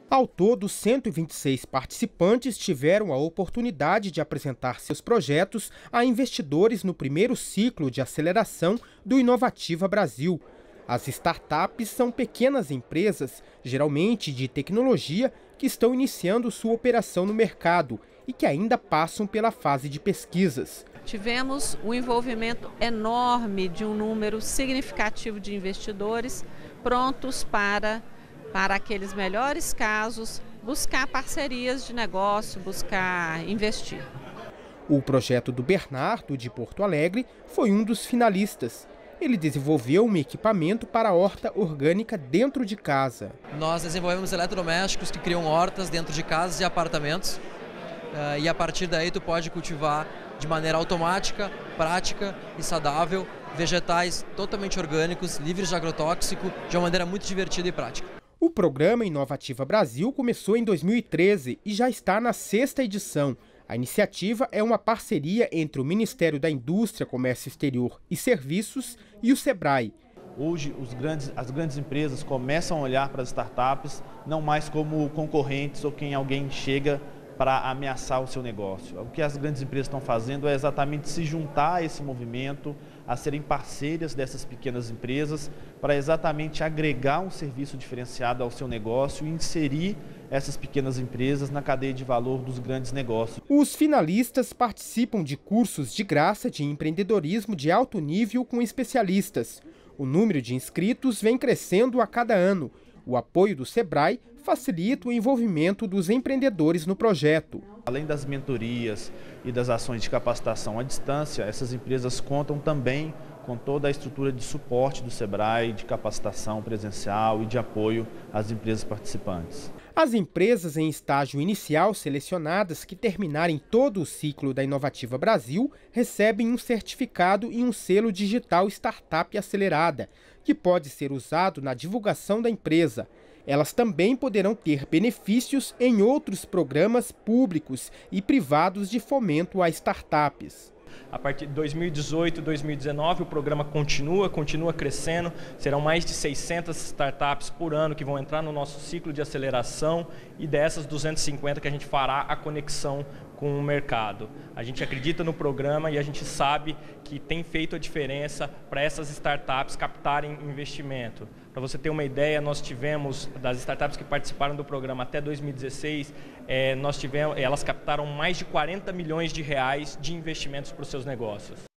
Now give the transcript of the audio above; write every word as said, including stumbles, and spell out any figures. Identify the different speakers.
Speaker 1: Ao todo, cento e vinte e seis participantes tiveram a oportunidade de apresentar seus projetos a investidores no primeiro ciclo de aceleração do Inovativa Brasil. As startups são pequenas empresas, geralmente de tecnologia, que estão iniciando sua operação no mercado e que ainda passam pela fase de pesquisas.
Speaker 2: Tivemos um envolvimento enorme de um número significativo de investidores prontos para, para aqueles melhores casos, buscar parcerias de negócio, buscar investir.
Speaker 1: O projeto do Bernardo, de Porto Alegre, foi um dos finalistas. Ele desenvolveu um equipamento para a horta orgânica dentro de casa.
Speaker 3: Nós desenvolvemos eletrodomésticos que criam hortas dentro de casas e apartamentos. Uh, e a partir daí tu pode cultivar de maneira automática, prática e saudável vegetais totalmente orgânicos, livres de agrotóxico, de uma maneira muito divertida e prática.
Speaker 1: O programa Inovativa Brasil começou em dois mil e treze e já está na sexta edição. A iniciativa é uma parceria entre o Ministério da Indústria, Comércio Exterior e Serviços e o Sebrae.
Speaker 4: Hoje os grandes, as grandes empresas começam a olhar para as startups não mais como concorrentes ou quem alguém chega para ameaçar o seu negócio. O que as grandes empresas estão fazendo é exatamente se juntar a esse movimento, a serem parceiras dessas pequenas empresas, para exatamente agregar um serviço diferenciado ao seu negócio e inserir essas pequenas empresas na cadeia de valor dos grandes negócios.
Speaker 1: Os finalistas participam de cursos de graça de empreendedorismo de alto nível com especialistas. O número de inscritos vem crescendo a cada ano. O apoio do Sebrae facilita o envolvimento dos empreendedores no projeto.
Speaker 4: Além das mentorias e das ações de capacitação à distância, essas empresas contam também com toda a estrutura de suporte do Sebrae, de capacitação presencial e de apoio às empresas participantes.
Speaker 1: As empresas em estágio inicial selecionadas que terminarem todo o ciclo da Inovativa Brasil recebem um certificado e um selo digital Startup Acelerada, que pode ser usado na divulgação da empresa. Elas também poderão ter benefícios em outros programas públicos e privados de fomento a startups.
Speaker 5: A partir de dois mil e dezoito, dois mil e dezenove, o programa continua, continua crescendo. Serão mais de seiscentas startups por ano que vão entrar no nosso ciclo de aceleração e dessas duzentas e cinquenta que a gente fará a conexão com o mercado. A gente acredita no programa e a gente sabe que tem feito a diferença para essas startups captarem investimento. Para você ter uma ideia, nós tivemos, das startups que participaram do programa até dois mil e dezesseis, é, nós tivemos, elas captaram mais de quarenta milhões de reais de investimentos para os seus negócios.